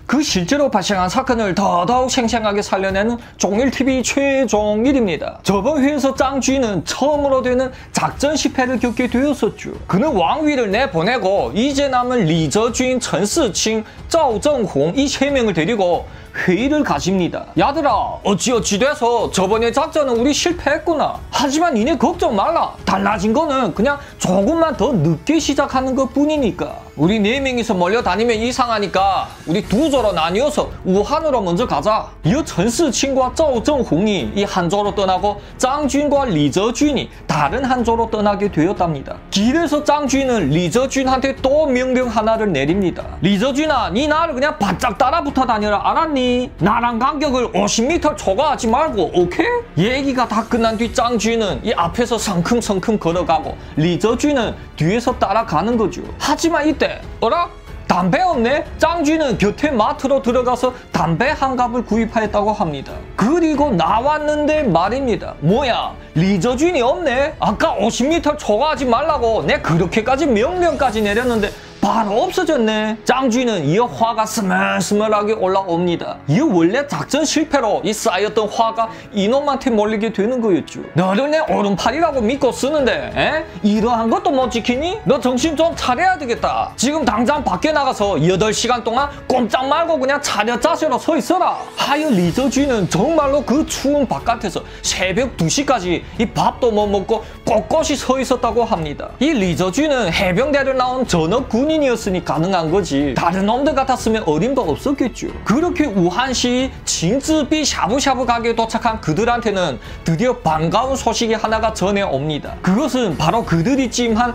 그 실제로 발생한 사건을 더더욱 생생하게 살려내는 종일TV 최종일입니다. 저번 회에서 짱 주인은 처음으로 되는 작전 실패를 겪게 되었었죠. 그는 왕위를 내보내고 이제 남은 리저주인 천스칭,赵正홍 이 3명을 데리고 회의를 가집니다. 야들아, 어찌어찌 돼서 저번에 작전은 우리 실패했구나. 하지만 니네 걱정 말라. 달라진 거는 그냥 조금만 더 늦게 시작하는 것 뿐이니까. 우리 4명이서 몰려다니면 이상하니까 우리 2조로 나뉘어서 우한으로 먼저 가자. 이어 천스칭과赵正홍이 이 한 조로 떠나고 짱주인과 리저주인이 다른 한 조로 떠나게 되었답니다. 길에서 짱주인은 리저주인한테 또 명령 하나를 내립니다. 리저주인아, 니 나를 그냥 바짝 따라붙어 다녀라. 알았니? 나랑 간격을 50m 초과하지 말고, 오케이? 얘기가 다 끝난 뒤 짱주인은 이 앞에서 성큼성큼 걸어가고 리저주인은 뒤에서 따라가는 거죠. 하지만 이때 어라? 담배 없네? 짱주인은 곁에 마트로 들어가서 담배 한 갑을 구입하였다고 합니다. 그리고 나왔는데 말입니다. 뭐야? 리저주인이 없네? 아까 50m 초과하지 말라고 내 그렇게까지 명령까지 내렸는데 바로 없어졌네. 짱주인은 이어 화가 스멀스멀하게 올라옵니다. 이 원래 작전 실패로 이 쌓였던 화가 이놈한테 몰리게 되는 거였죠. 너를 내 오른팔이라고 믿고 쓰는데 이러한 것도 못 지키니? 너 정신 좀 차려야 되겠다. 지금 당장 밖에 나가서 8시간 동안 꼼짝 말고 그냥 차렷 자세로 서 있어라. 하여 리저주인은 정말로 그 추운 바깥에서 새벽 2시까지 이 밥도 못 먹고 꼿꼿이 서 있었다고 합니다. 이 리저주인은 해병대를 나온 전업 군인이었으니 가능한 거지. 다른 놈들 같았으면 어림도 없었겠죠. 그렇게 우한시 진쯔비 샤브샤브 가게에 도착한 그들한테는 드디어 반가운 소식이 하나가 전해옵니다. 그것은 바로 그들이 찜한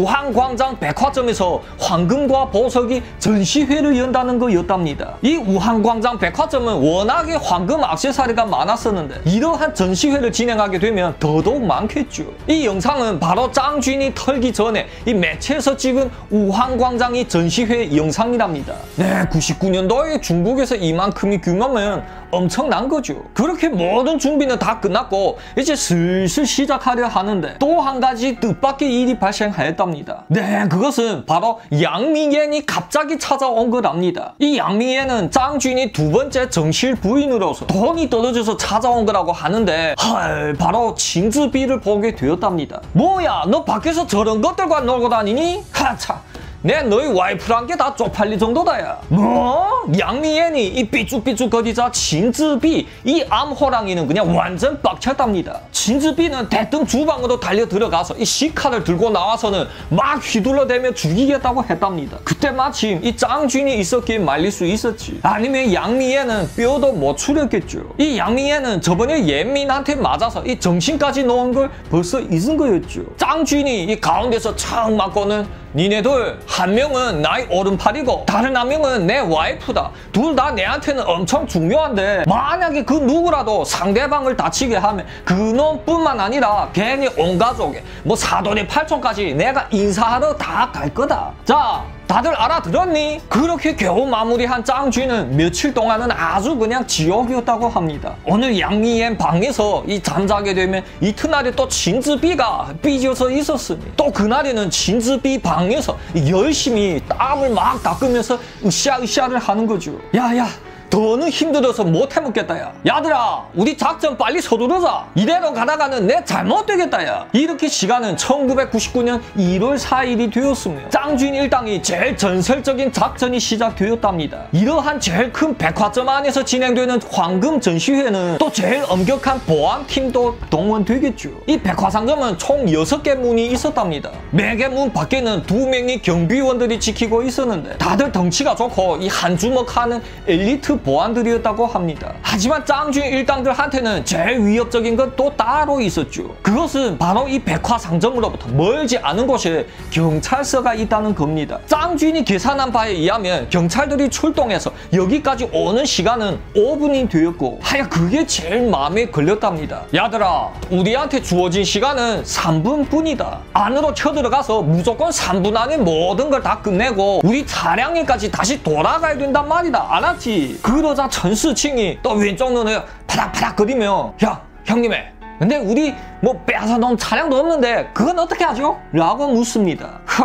우한광장 백화점에서 황금과 보석이 전시회를 연다는 거였답니다. 이 우한광장 백화점은 워낙에 황금 액세서리가 많았었는데 이러한 전시회를 진행하게 되면 더더욱 많겠죠. 이 영상은 바로 짱주인이 털기 전에 이 매체에서 찍은 우한광장이 전시회 영상이랍니다. 네, 99년도에 중국에서 이만큼의 규모면 엄청난 거죠. 그렇게 모든 준비는 다 끝났고 이제 슬슬 시작하려 하는데 또 한 가지 뜻밖의 일이 발생하였답니다. 네, 그것은 바로 양미옌이 갑자기 찾아온 거랍니다. 이 양미옌은 짱주인이 2번째 정실 부인으로서 돈이 떨어져서 찾아온 거라고 하는데 헐, 바로 진쯔비를 보게 되었답니다. 뭐야, 너 밖에서 저런 것들과 놀고 다니니? 하차, 내 너희 와이프란 게 다 쪽팔릴 정도다야. 뭐? 양미옌이 이 삐죽삐죽 거리자 진쯔비 이 암호랑이는 그냥 완전 빡쳤답니다. 진쯔비는 대뜸 주방으로 달려 들어가서 이 시칼을 들고 나와서는 막 휘둘러대며 죽이겠다고 했답니다. 그때 마침 이 짱주인이 있었기에 말릴 수 있었지. 아니면 양미옌은 뼈도 못 추렸겠죠. 이 양미옌은 저번에 옌민한테 맞아서 이 정신까지 놓은 걸 벌써 잊은 거였죠. 짱주인이 이 가운데서 촥 맞고는 니네들 한 명은 나의 오른팔이고 다른 한 명은 내 와이프다. 둘 다 내한테는 엄청 중요한데 만약에 그 누구라도 상대방을 다치게 하면 그놈뿐만 아니라 괜히 온 가족에 뭐 사돈의 팔촌까지 내가 인사하러 다 갈 거다. 자, 다들 알아들었니? 그렇게 겨우 마무리한 짱주인은 며칠 동안은 아주 그냥 지옥이었다고 합니다. 오늘 양미옌 방에서 이 잠자게 되면 이튿날에 또 진쯔비가 삐져서 있었으니 또 그날에는 진쯔비 방에서 열심히 땀을 막 닦으면서 으쌰으쌰를 하는 거죠. 야야, 더는 힘들어서 못 해먹겠다 야. 야들아, 우리 작전 빨리 서두르자. 이대로 가다가는 내 잘못되겠다 야. 이렇게 시간은 1999년 1월 4일이 되었으며 짱주인 일당이 제일 전설적인 작전이 시작되었답니다. 이러한 제일 큰 백화점 안에서 진행되는 황금 전시회는 또 제일 엄격한 보안팀도 동원되겠죠. 이 백화상점은 총 6개 문이 있었답니다. 매개 문 밖에는 2명의 경비원들이 지키고 있었는데 다들 덩치가 좋고 이 한 주먹 하는 엘리트 보안들이었다고 합니다. 하지만 짱주인 일당들한테는 제일 위협적인 건 또 따로 있었죠. 그것은 바로 이 백화상점으로부터 멀지 않은 곳에 경찰서가 있다는 겁니다. 짱주인이 계산한 바에 의하면 경찰들이 출동해서 여기까지 오는 시간은 5분이 되었고 하여 그게 제일 마음에 걸렸답니다. 야들아, 우리한테 주어진 시간은 3분뿐이다. 안으로 쳐들어가서 무조건 3분 안에 모든 걸 다 끝내고 우리 차량에까지 다시 돌아가야 된단 말이다. 알았지? 그러자 천스칭이 또 왼쪽 눈을 파닥파닥 거리며 야, 형님의 근데 우리 뭐 빼앗아 놓은 차량도 없는데 그건 어떻게 하죠? 라고 묻습니다.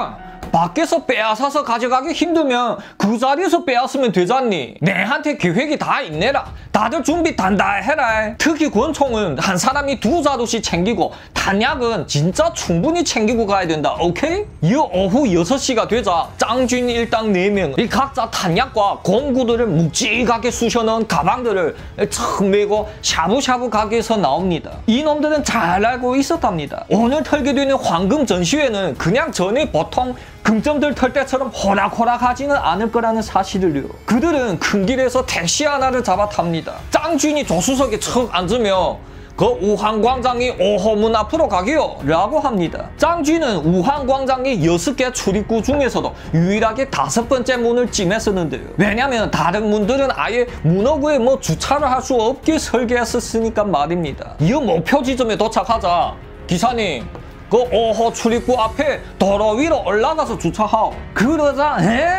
밖에서 빼앗아서 가져가기 힘들면 그 자리에서 빼앗으면 되잖니. 내한테 계획이 다 있네라. 다들 준비 단단해라. 특히 권총은 한 사람이 2자루씩 챙기고 탄약은 진짜 충분히 챙기고 가야 된다. 오케이? 이 오후 6시가 되자 짱준 일당 4명 이 각자 탄약과 공구들을 묵직하게 쑤셔넣은 가방들을 척 메고 샤브샤브 가게에서 나옵니다. 이놈들은 잘 알고 있었답니다. 오늘 털게 되는 황금 전시회는 그냥 전에 보통 금점들 털 때처럼 호락호락하지는 않을 거라는 사실을요. 그들은 큰 길에서 택시 하나를 잡아 탑니다. 짱준이 조수석에 척 앉으며 그 우한광장이 5호문 앞으로 가기요 라고 합니다. 짱쥐는 우한광장의 6개 출입구 중에서도 유일하게 5번째 문을 찜했었는데요. 왜냐면 다른 문들은 아예 문어구에 주차를 할 수 없게 설계했었으니까 말입니다. 이 목표 지점에 도착하자 기사님 그 5호 출입구 앞에 도로 위로 올라가서 주차하오. 그러자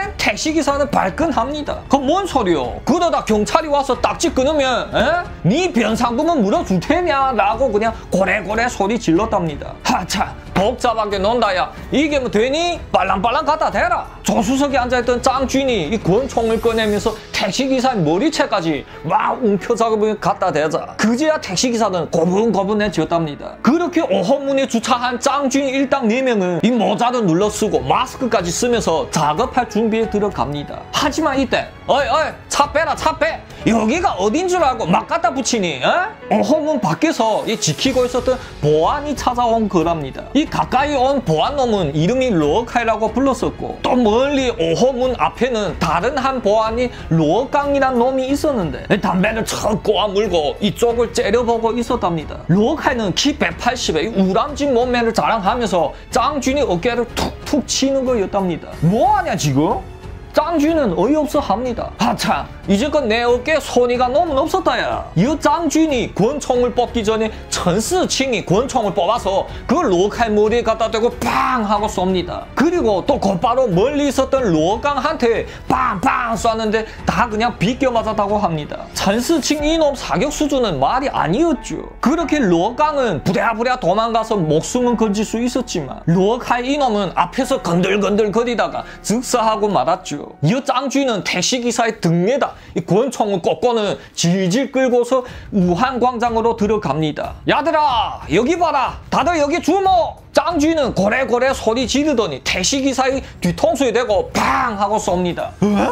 택시기사는 발끈합니다. 그 뭔 소리요? 그러다 경찰이 와서 딱지 끊으면 네 변상금은 물어줄 테냐 라고 그냥 고래고래 소리 질렀답니다. 하차 복잡하게 논다야. 이게 뭐 되니? 빨랑빨랑 갖다 대라. 조수석에 앉아있던 짱쥐니 이 권총을 꺼내면서 택시기사의 머리채까지 막 움켜잡으면 갖다 대자. 그제야 택시기사는 고분고분해졌답니다. 그렇게 5호문에 주차한 짱쥐 일당 4명은 이 모자를 눌러 쓰고 마스크까지 쓰면서 작업할 준비에 들어갑니다. 하지만 이때 어이 차 빼라 차 빼. 여기가 어딘 줄 알고 막 갖다 붙이니? 5호문 밖에서 이 지키고 있었던 보안이 찾아온 거랍니다. 이 가까이 온 보안놈은 이름이 로어카이라고 불렀었고 또 멀리 5호문 앞에는 다른 한 보안이 로어깡이란 놈이 있었는데 담배를 척 꼬아 물고 이쪽을 째려보고 있었답니다. 로어카이는 키 180에 우람진 몸매를 자랑하면서 짱준이 어깨를 툭툭 치는 거였답니다. 뭐하냐 지금? 짱쥐는 어이없어 합니다. 하차 이제껏 내 어깨에 손이가 너무 없었다야. 이 짱쥐니 권총을 뽑기 전에 천스칭이 권총을 뽑아서 그걸 로어칼 머리에 갖다 대고 빵 하고 쏩니다. 그리고 또 곧바로 멀리 있었던 로어깡한테 빵빵 쐈는데 다 그냥 비껴 맞았다고 합니다. 천스칭 이놈 사격 수준은 말이 아니었죠. 그렇게 로어깡은 부랴부랴 도망가서 목숨은 건질 수 있었지만 로어칼 이놈은 앞에서 건들건들 거리다가 즉사하고 말았죠. 이 짱쥐는 택시기사의 등에다 이 권총을 꽂고는 질질 끌고서 우한광장으로 들어갑니다. 야들아 여기 봐라 다들 여기 주목. 짱쥐는 고래고래 소리 지르더니 택시기사의 뒤통수에 대고 팡 하고 쏩니다.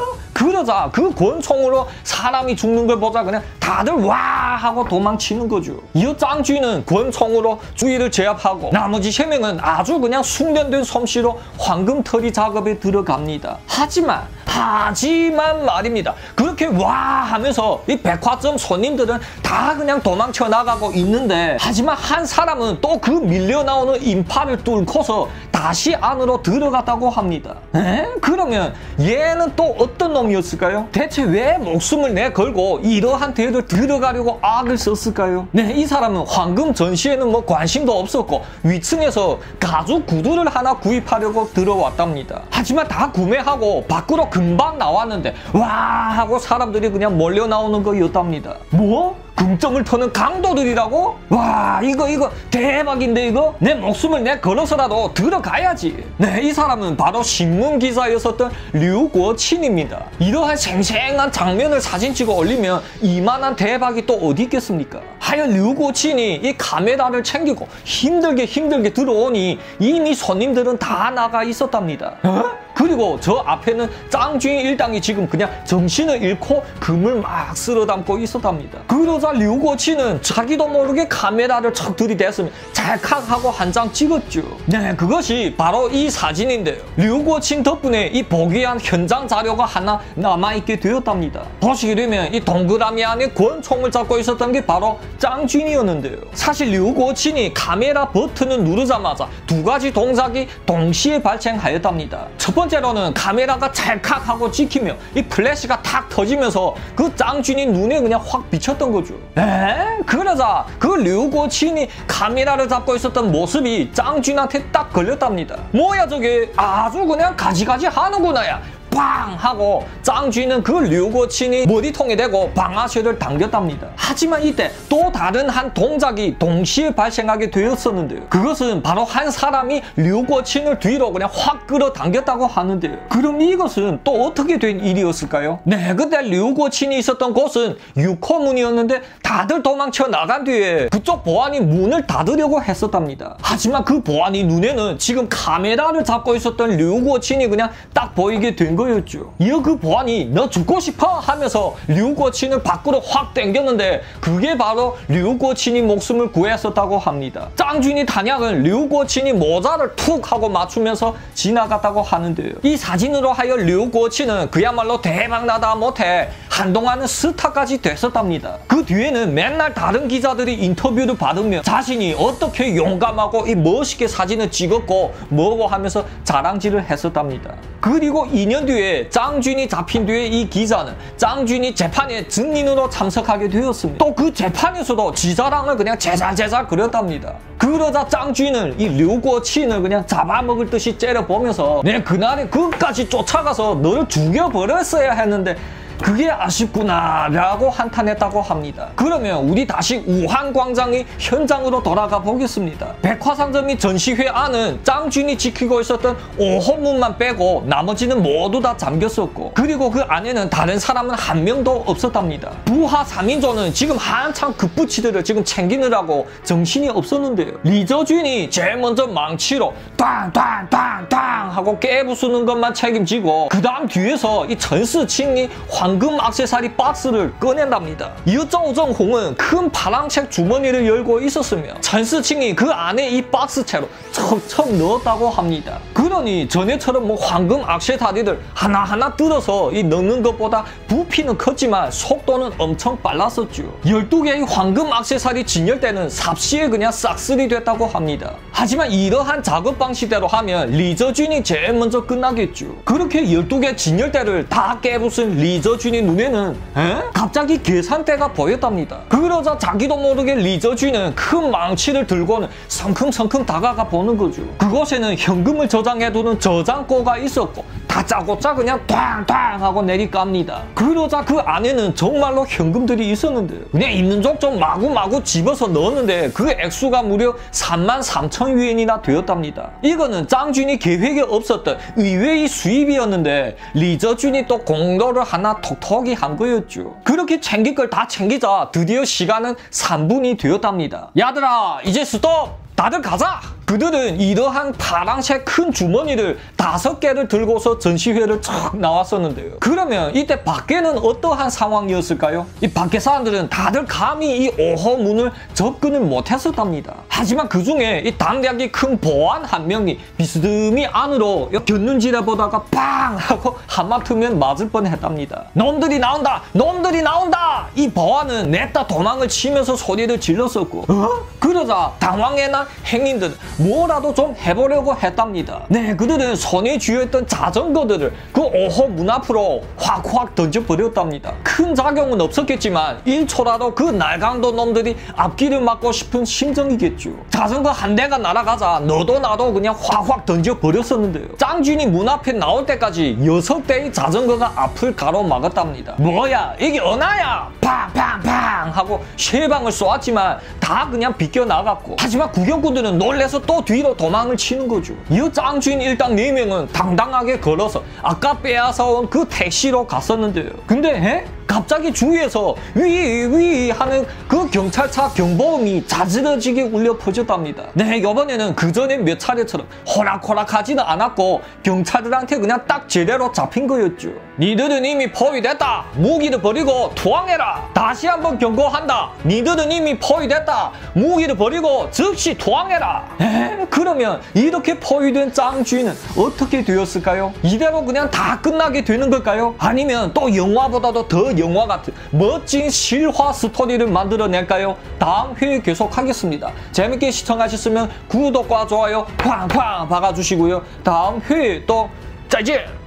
그러자 그 권총으로 사람이 죽는 걸 보자 그냥 다들 와 하고 도망치는 거죠. 이 짱쥐는 권총으로 주위를 제압하고 나머지 3명은 아주 그냥 숙련된 솜씨로 황금털이 작업에 들어갑니다. 하지만 말입니다. 그렇게 와 하면서 이 백화점 손님들은 다 그냥 도망쳐 나가고 있는데 하지만 한 사람은 또 그 밀려 나오는 인파를 뚫고서 다시 안으로 들어갔다고 합니다. 그러면 얘는 또 어떤 놈이었을까요? 대체 왜 목숨을 내걸고 이러한 데를 들어가려고 악을 썼을까요? 네, 이 사람은 황금 전시에는 관심도 없었고 위층에서 가죽 구두를 하나 구입하려고 들어왔답니다. 하지만 다 구매하고 밖으로 금방 나왔는데 와 하고 사람들이 그냥 몰려 나오는 거였답니다. 뭐? 금점을 터는 강도들이라고? 와 이거 대박인데 이거? 내 목숨을 내 걸어서라도 들어가야지. 네, 이 사람은 바로 신문기사였었던 류구어친입니다. 이러한 생생한 장면을 사진 찍어 올리면 이만한 대박이 또 어디 있겠습니까? 하여 류구어친이 이 카메라를 챙기고 힘들게 들어오니 이미 손님들은 다 나가 있었답니다. 그리고 저 앞에는 짱쥐 일당이 지금 그냥 정신을 잃고 금을 막 쓸어 담고 있었답니다. 그러자 류구어친은 자기도 모르게 카메라를 척 들이댔으면 찰칵하고 한 장 찍었죠. 네, 그것이 바로 이 사진인데요. 류구어친 덕분에 이 보기한 현장 자료가 하나 남아있게 되었답니다. 보시게 되면 이 동그라미 안에 권총을 잡고 있었던 게 바로 짱쥐이었는데요. 사실 류구어친이 카메라 버튼을 누르자마자 2가지 동작이 동시에 발생하였답니다. 첫 번째로는 카메라가 찰칵하고 찍히며 이 플래시가 탁 터지면서 그 짱쥐이 눈에 그냥 확 비쳤던 거죠. 그러자 그 류구어친이 카메라를 잡고 있었던 모습이 짱쥐한테 딱 걸렸답니다. 뭐야 저게 아주 그냥 가지가지 하는구나 야. 빵 하고 짱쥐는 그 류고친이 머리통에 대고 방아쇠를 당겼답니다. 하지만 이때 또 다른 한 동작이 동시에 발생하게 되었었는데요. 그것은 바로 한 사람이 류고친을 뒤로 그냥 확 끌어당겼다고 하는데요. 그럼 이것은 또 어떻게 된 일이었을까요? 네, 그때 류고친이 있었던 곳은 6호문이었는데 다들 도망쳐 나간 뒤에 그쪽 보안이 문을 닫으려고 했었답니다. 하지만 그 보안이 눈에는 지금 카메라를 잡고 있었던 류고친이 그냥 딱 보이게 된 거였죠. 이어 그 보안이 너 죽고 싶어? 하면서 류고친을 밖으로 확 당겼는데 그게 바로 류고친이 목숨을 구했었다고 합니다. 짱준이 단약은 류고친이 모자를 툭 하고 맞추면서 지나갔다고 하는데요. 이 사진으로 하여 류고친은 그야말로 대박나다 못해 한동안은 스타까지 됐었답니다. 그 뒤에는 맨날 다른 기자들이 인터뷰를 받으며 자신이 어떻게 용감하고 이 멋있게 사진을 찍었고 뭐고 하면서 자랑질을 했었답니다. 그리고 2년 뒤에 짱준이 잡힌 뒤에 이 기자는 짱준이 재판에 증인으로 참석하게 되었습니다. 또 그 재판에서도 지 자랑을 그냥 제잘제잘 그렸답니다. 그러자 짱준은 이 류고친을 그냥 잡아먹을 듯이 째려보면서 내 그날에 끝까지 쫓아가서 너를 죽여버렸어야 했는데 그게 아쉽구나 라고 한탄했다고 합니다. 그러면 우리 다시 우한광장의 현장으로 돌아가 보겠습니다. 백화상점이 전시회 안은 짱준이 지키고 있었던 5호문만 빼고 나머지는 모두 다 잠겼었고 그리고 그 안에는 다른 사람은 한 명도 없었답니다. 부하 3인조는 지금 한창 급부치들을 지금 챙기느라고 정신이 없었는데요. 리저준이 제일 먼저 망치로 땅땅땅땅 하고 깨부수는 것만 책임지고 그 다음 뒤에서 이 전스칭이 황금 액세서리 박스를 꺼낸답니다. 이어 조정홍은 큰 파란색 주머니를 열고 있었으며 전스칭이 그 안에 이 박스채로 척척 넣었다고 합니다. 그러니 전에처럼 뭐 황금 액세서리를 하나하나 뜯어서 이 넣는 것보다 부피는 컸지만 속도는 엄청 빨랐었죠. 12개의 황금 액세서리 진열대는 삽시에 그냥 싹쓸이 됐다고 합니다. 하지만 이러한 작업 방식대로 하면 리저준이 제일 먼저 끝나겠죠. 그렇게 12개 진열대를 다 깨부순 리저준이 눈에는 갑자기 계산대가 보였답니다. 그러자 자기도 모르게 리저준은 큰 망치를 들고는 성큼성큼 다가가 보는 거죠. 그곳에는 현금을 저장해두는 저장고가 있었고 다짜고짜 그냥 탕탕 하고 내리깝니다. 그러자 그 안에는 정말로 현금들이 있었는데요. 그냥 있는 족 좀 마구마구 집어서 넣었는데 그 액수가 무려 33,000위엔이나 되었답니다. 이거는 짱준이 계획에 없었던 의외의 수입이었는데 리저준이 또 공로를 하나 톡톡히 한 거였죠. 그렇게 챙길 걸 다 챙기자 드디어 시간은 3분이 되었답니다. 야들아 이제 스톱! 다들 가자! 그들은 이러한 파란색 큰 주머니를 5개를 들고서 전시회를 쫙 나왔었는데요. 그러면 이때 밖에는 어떠한 상황이었을까요? 이 밖에 사람들은 다들 감히 이 5호 문을 접근을 못했었답니다. 하지만 그 중에 이 담력이 큰 보안 한 명이 비스듬히 안으로 겼는지를 보다가 빵! 하고 하마터면 맞을 뻔했답니다. 놈들이 나온다! 놈들이 나온다! 이 보안은 냈다 도망을 치면서 소리를 질렀었고 그러자 당황해 난 행인들은 뭐라도 좀 해보려고 했답니다. 네, 그들은 손에 쥐어있던 자전거들을 그 5호 문 앞으로 확확 던져버렸답니다. 큰 작용은 없었겠지만 1초라도 그 날강도 놈들이 앞길을 막고 싶은 심정이겠죠. 자전거 한 대가 날아가자 너도 나도 그냥 확확 던져버렸었는데요. 짱준이 문 앞에 나올 때까지 6대의 자전거가 앞을 가로막았답니다. 뭐야 이게 언하야! 팡팡팡 하고 3방을 쏘았지만 다 그냥 비껴나갔고 하지만 구경꾼들은 놀래서 또 뒤로 도망을 치는 거죠. 이 짱준 일당 4명은 당당하게 걸어서 아까 빼앗아온 그 택시로 갔었는데요. 근데 갑자기 주위에서 위 하는 그 경찰차 경보음이 자지러지게 울려 퍼졌답니다. 네, 이번에는 그 전에 몇 차례처럼 호락호락하지는 않았고 경찰들한테 그냥 딱 제대로 잡힌 거였죠. 니들은 이미 포위됐다. 무기를 버리고 투항해라. 다시 한번 경고한다. 니들은 이미 포위됐다. 무기를 버리고 즉시 투항해라. 그러면 이렇게 포위된 짱쥐는 어떻게 되었을까요? 이대로 그냥 다 끝나게 되는 걸까요? 아니면 또 영화보다도 더 영화 같은 멋진 실화 스토리를 만들어낼까요? 다음 회에 계속하겠습니다. 재밌게 시청하셨으면 구독과 좋아요 쾅쾅 박아주시고요. 다음 회에 또 짜이제!